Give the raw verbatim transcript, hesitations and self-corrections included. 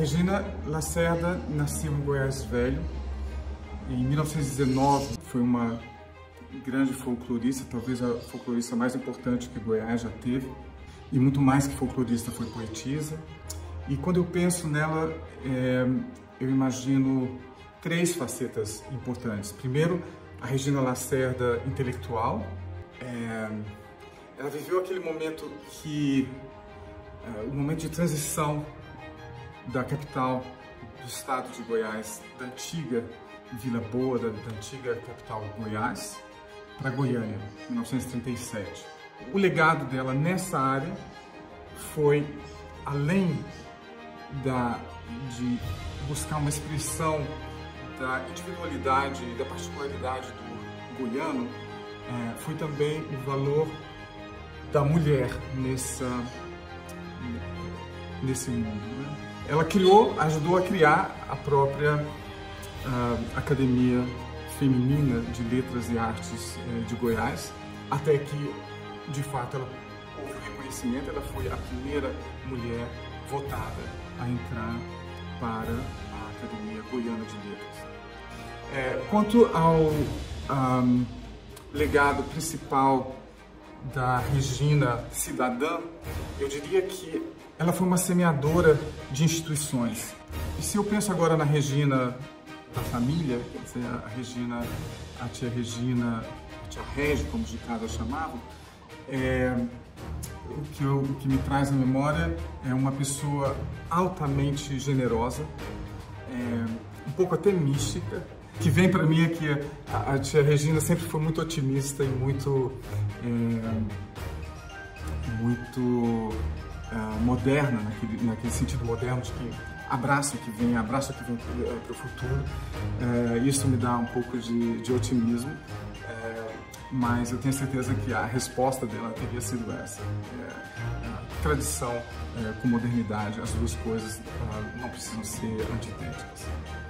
Regina Lacerda nasceu em Goiás Velho. Em mil novecentos e dezenove foi uma grande folclorista, talvez a folclorista mais importante que Goiás já teve. E muito mais que folclorista, foi poetisa. E quando eu penso nela, é, eu imagino três facetas importantes. Primeiro, a Regina Lacerda intelectual. É, ela viveu aquele momento que, é, o momento de transição da capital do estado de Goiás, da antiga Vila Boa, da, da antiga capital Goiás, para Goiânia, em mil novecentos e trinta e sete. O legado dela nessa área foi, além da, de buscar uma expressão da individualidade e da particularidade do goiano, é, foi também o valor da mulher nessa, nesse mundo, né? Ela criou, ajudou a criar a própria uh, Academia Feminina de Letras e Artes uh, de Goiás, até que, de fato, ela houve reconhecimento. Ela foi a primeira mulher votada a entrar para a Academia Goiana de Letras. É, quanto ao um, legado principal da Regina cidadã, eu diria que ela foi uma semeadora de instituições. E se eu penso agora na Regina da família, quer dizer, a Regina, a tia Regina, a tia Regi, como de casa chamavam, é, o, que eu, o que me traz na memória é uma pessoa altamente generosa, é, um pouco até mística. Que vem para mim é que a, a tia Regina sempre foi muito otimista e muito, é, muito uh, moderna, naquele, naquele sentido moderno de que abraça o que vem, abraça o que vem para o futuro. É, isso me dá um pouco de, de otimismo, é, mas eu tenho certeza que a resposta dela teria sido essa. É, a tradição é, com modernidade, as duas coisas uh, não precisam ser antitéticas.